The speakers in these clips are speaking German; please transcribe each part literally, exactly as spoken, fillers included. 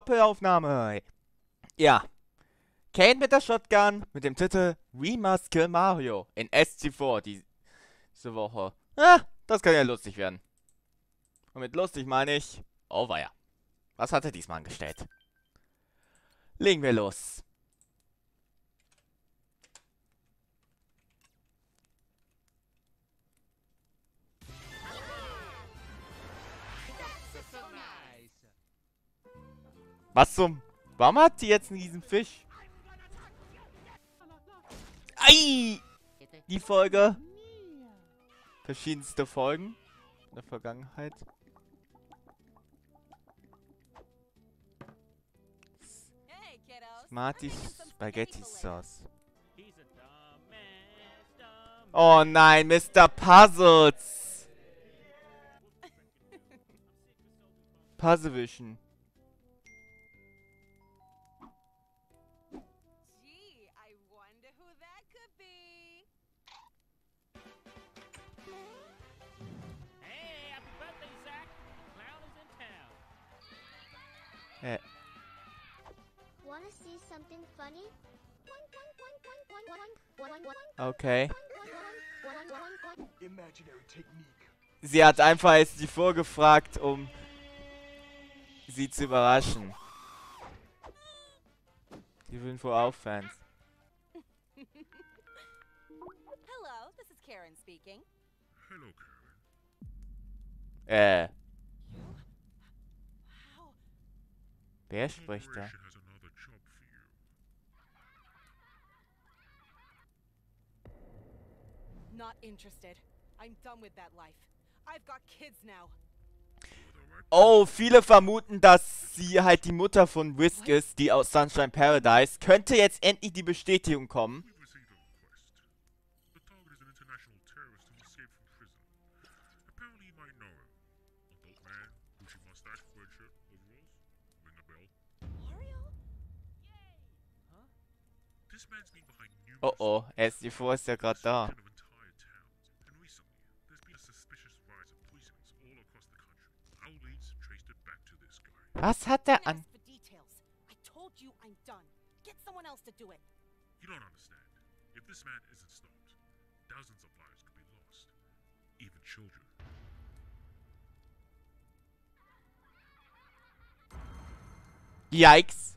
Doppelaufnahme. Ja. Kane mit der Shotgun mit dem Titel We Must Kill Mario in S G vier die, diese Woche. Ah, das kann ja lustig werden. Und mit lustig meine ich, oh weia. Was hat er diesmal angestellt? Legen wir los. Was zum... Warum hat die jetzt einen riesen Fisch? Ei! Die Folge. Verschiedenste Folgen in der Vergangenheit. Smarty Spaghetti Sauce. Oh nein, Mister Puzzles. Puzzlevision. Äh. Okay. Sie hat einfach jetzt die vorgefragt, um sie zu überraschen. Die sind wohl auch Fans. Hello, this is Karen speaking. Hello, Karen. Äh. Wow. Wer spricht da? Corporation has another job for you. Not interested. I'm done with that life. I've got kids now. Oh, viele vermuten, dass sie halt die Mutter von Whisk ist, die aus Sunshine Paradise. Könnte jetzt endlich die Bestätigung kommen. We've received a request. The target is an international terrorist who escaped from prison. Apparently you might know him. Adult man, bushy mustache, red shirt, overalls. Ring a bell. Mario? This man's been behind numerous Oh oh, S G vier ist ja gerade da. of entire towns. And recently, there's been a suspicious rise of poisonings all across the country. Our leads traced it back to this guy. Was hat der Don't an... ask for details. I told you I'm done. Get someone else to do it. You don't understand. If this man isn't stopped, thousands of lives could be lost. Even children. Yikes.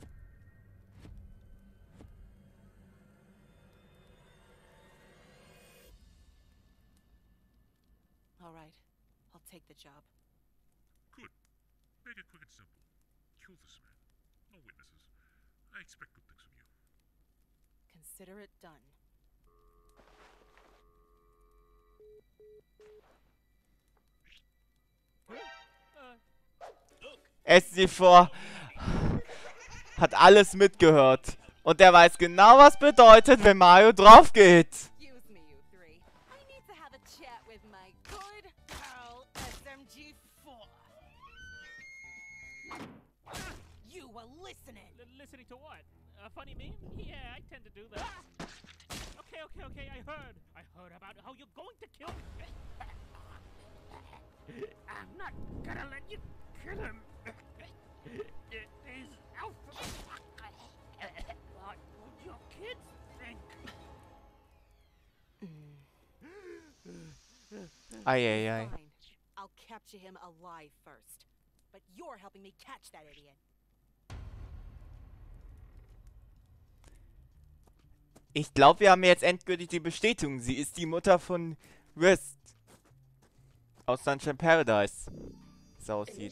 All right. I'll take the job. Good. Make it quick and simple. Kill this man. No witnesses. I expect good things from you. Consider it done. S G vier hat alles mitgehört. Und der weiß genau, was bedeutet, wenn Mario drauf geht. Excuse me, you three. I need to have a chat with my good pal S M G four. You were listening. L listening to what? A funny meme? Yeah, I tend to do that. Okay, okay, okay, I heard. I heard about how you're going to kill me. I'm not gonna let you kill him. He's Alpha. What would your kids think? Eieiei. Fine. I'll capture him alive first. But you're helping me catch that idiot. Ich glaube, wir haben jetzt endgültig die Bestätigung. Sie ist die Mutter von Whisk. Aus Sunshine Paradise. Wie es aussieht.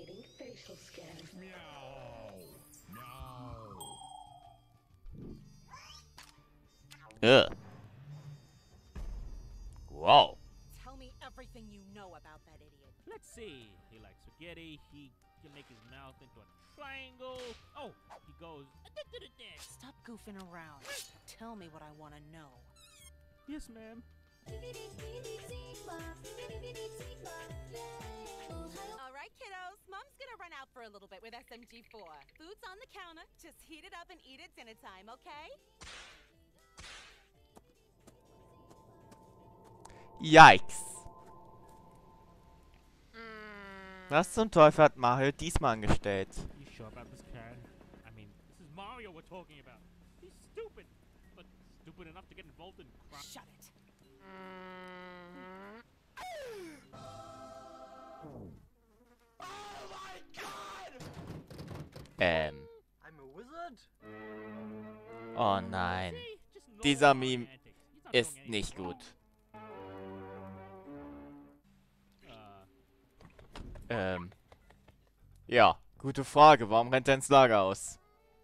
Ugh. Wow. Tell me everything you know about that idiot. Let's see. He likes spaghetti. He can make his mouth into a triangle. Oh, he goes. Stop goofing around. Tell me what I want to know. Yes, ma'am. All right, kiddos. Mom's gonna run out for a little bit with S M G four. Food's on the counter. Just heat it up and eat it dinner time, okay? Yikes. Was zum Teufel hat Mario diesmal angestellt? You sure about this, Karen? I mean, this is Mario we're talking about. He's stupid, but stupid enough to get involved in crime. Shut it. Ähm. I'm a wizard. Oh nein. See? Just no Dieser Mario Meme antics. He's not ist doing anything nicht wrong. gut. Uh, Ähm. Ja, gute Frage. Warum rennt er ins Lager aus?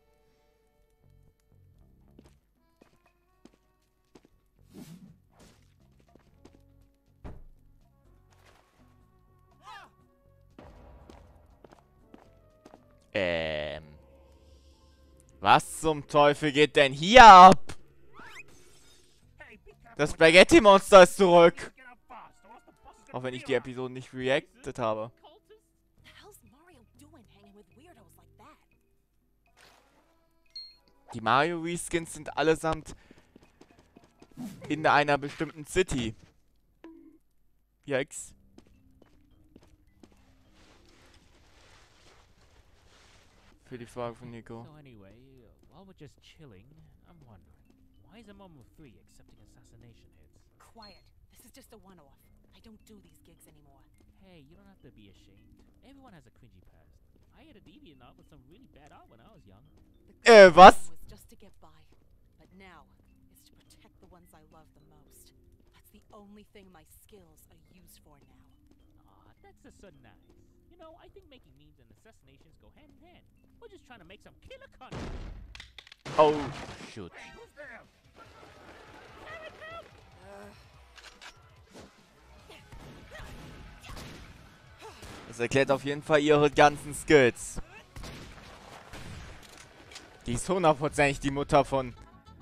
Ähm. Was zum Teufel geht denn hier ab? hey, be careful. Das Spaghetti-Monster ist zurück. Get out fast, or else the boss is gonna Auch wenn ich be die around. Episode nicht reacted habe. Cultists? The hell's Mario doing hanging with weirdos like that? Die Mario Reskins sind allesamt in einer bestimmten City. Yikes. Für die Frage von Nico. So anyway, uh, while we're just chilling, I'm wondering, why is a mom of three accepting assassination hits? Quiet. This is just a one-off. I don't do these gigs anymore. Hey, you don't have to be ashamed. Everyone has a cringy past. I had a deviant art with some really bad art when I was young. Äh, The was? was just to get by, but now is to protect the ones I love the most. That's the only thing my skills are used for now. Aw, that's just so nice. You know, I think making memes and assassinations go hand in hand. We're just trying to make some killer content. Oh, shoot. Who's there? Das erklärt auf jeden Fall ihre ganzen Skills. Die ist hundertprozentig die Mutter von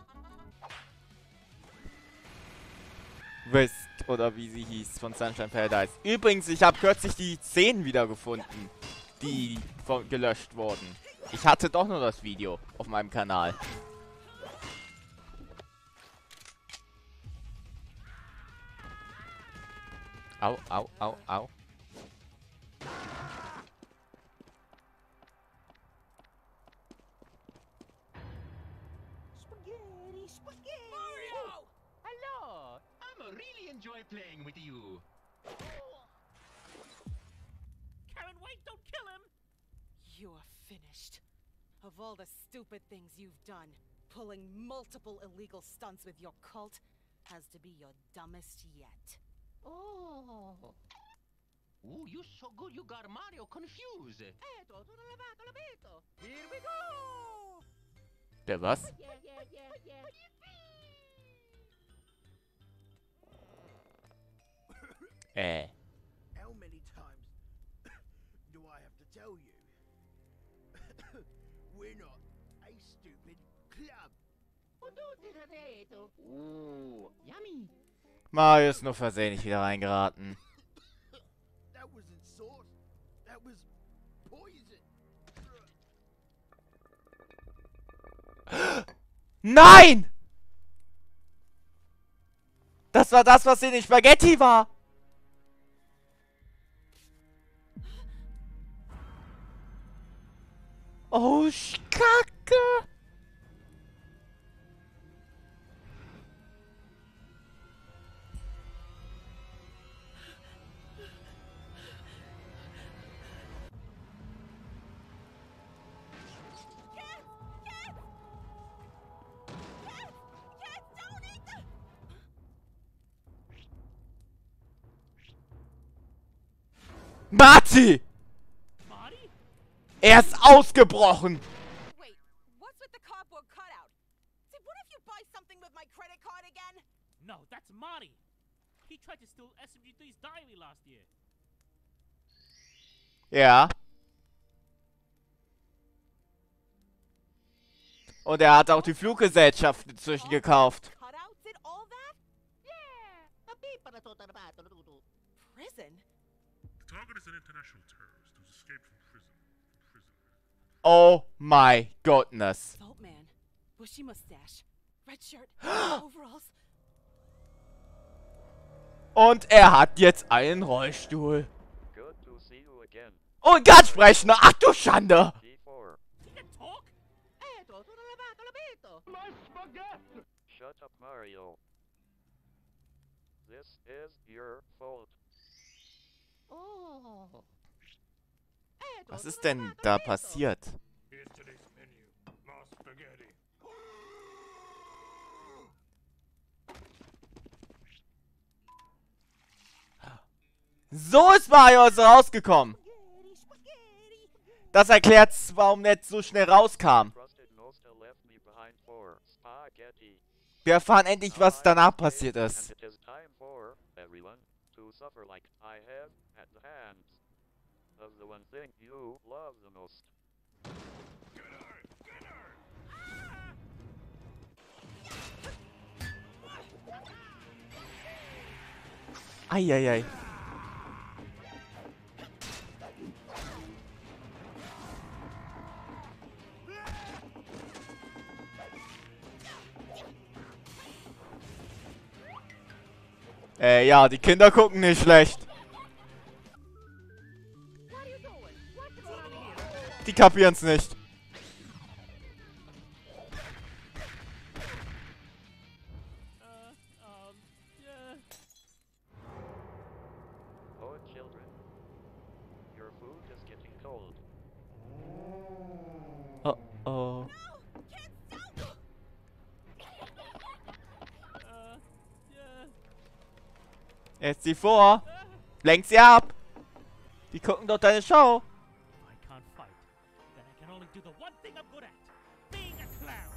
Wisp, oder wie sie hieß, von Sunshine Paradise. Übrigens, ich habe kürzlich die Szenen wiedergefunden, die von gelöscht wurden. Ich hatte doch nur das Video auf meinem Kanal. Au, au, au, au. Spaghetti, spaghetti. Mario! Hello. I'm really enjoy playing with you. Karen, wait, don't kill him! You are finished. Of all the stupid things you've done, pulling multiple illegal stunts with your cult has to be your dumbest yet. Oh. Ooh, you so good you got Mario confused. Eto, tutto lavato, lavato. Here we go. Der was? Yeah, yeah, yeah, yeah. Äh. How many times do I have to tell you? We're not a stupid club. Ooh, yummy. Mario ist nur versehentlich wieder reingeraten. That wasn't sauce. That was poison. Nein! Das war das, was in den Spaghetti war. Oh, Sch- Kacke. Marty! Marty? Er ist ausgebrochen. Wait, what's with the cardboard cutout? See, what if you buy something with my credit card again? No, that's Marty. He tried to steal S M G three's diary last year. Ja. Und er hat auch die Fluggesellschaft inzwischen gekauft. Cutout did all that? Yeah. A pipa tutto lavato, tutto. Prison? The target is an international terrorist who's escaped from prison. From prison. Oh my goodness. Vault man, bushy mustache, red shirt, overalls. Und er hat jetzt einen Rollstuhl. Good to see you again. Und ganz sprechen. Ach du Schande. G four. to talk? Eto, tutto lavato, l'abito. My spaghetti! Shut up, Mario. This is your fault. Oh. Eto, Was ist tutto denn lavato, da l'abito. passiert? Here's today's menu. More spaghetti. So ist Mario also rausgekommen. Das erklärt, warum Ned so schnell rauskam. Trusted Noster left me behind for spaghetti. Wir erfahren endlich, was danach passiert And ist. it is time for everyone to suffer like I have at the hands of the one thing you love the most. Eieiei. Äh, ja, die Kinder gucken nicht schlecht. What are you doing? What's going on here? Die kapieren's nicht. Uh, um, yeah. Oh, children, your food is getting cold. Oh, oh. Uh, yeah. Jetzt sie vor. Lenk sie ab. Die gucken doch deine Show. I can't fight. Then I can only do the one thing I'm good at. Being a clown.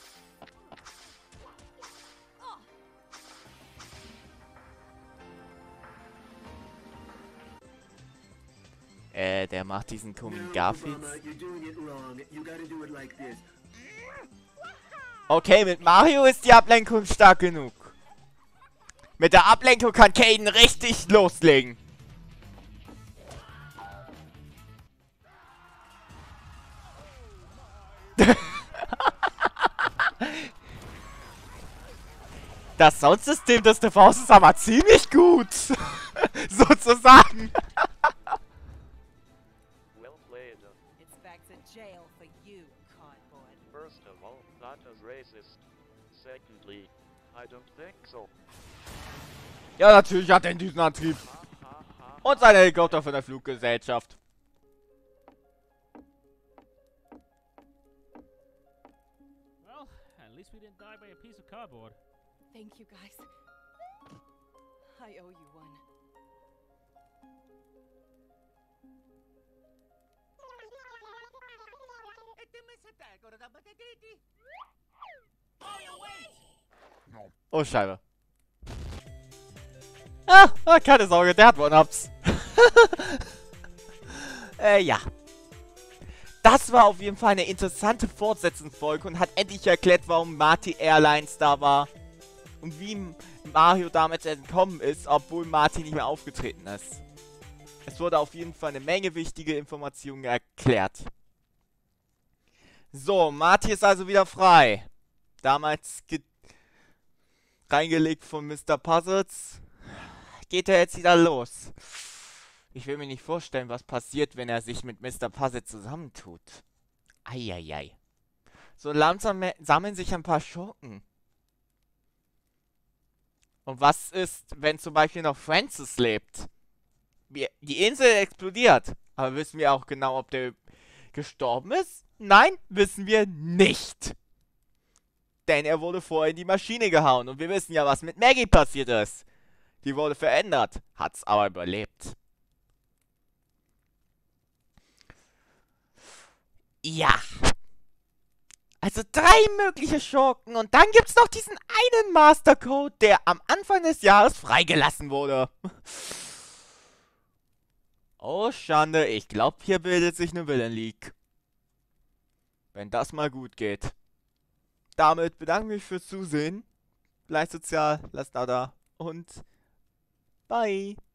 Äh, der macht diesen komischen No, Garfield. Mama, you're doing it wrong. You gotta do it like this. Okay, mit Mario ist die Ablenkung stark genug. Mit der Ablenkung kann Caden richtig loslegen. Das Soundsystem des T Vs ist aber ziemlich gut. Sozusagen. Well played. It's back to jail for you, cardboard. First of all, that is racist. Secondly, I don't think so. Ja, natürlich hat er diesen Antrieb. Ha ha ha. Und sein Helikopter von der Fluggesellschaft. Well, at least we didn't die by a piece of cardboard. Thank you, guys. I owe you one. Oh, Scheibe. Ah, ah, keine Sorge, der hat One-Ups. äh, ja. Das war auf jeden Fall eine interessante Fortsetzungsfolge und hat endlich erklärt, warum Marty Airlines da war. Und wie Mario damals entkommen ist, obwohl Marty nicht mehr aufgetreten ist. Es wurde auf jeden Fall eine Menge wichtige Informationen erklärt. So, Marty ist also wieder frei. Damals ge reingelegt von Mister Puzzles. Geht er jetzt wieder los. Ich will mir nicht vorstellen, was passiert, wenn er sich mit Mister Puzzle zusammentut. Eieiei. So langsam sammeln sich ein paar Schurken. Und was ist, wenn zum Beispiel noch Francis lebt? Wir, die Insel explodiert. Aber wissen wir auch genau, ob der gestorben ist? Nein, wissen wir nicht. Denn er wurde vorher in die Maschine gehauen. Und wir wissen ja, was mit Maggie passiert ist. Die wurde verändert, hat's aber überlebt. Ja. Also drei mögliche Schurken und dann gibt's noch diesen einen Mastercode, der am Anfang des Jahres freigelassen wurde. Oh, Schande, ich glaube, hier bildet sich eine Villain League. Wenn das mal gut geht. Damit bedanke ich mich fürs Zusehen. Bleibt sozial, lasst da da und bye.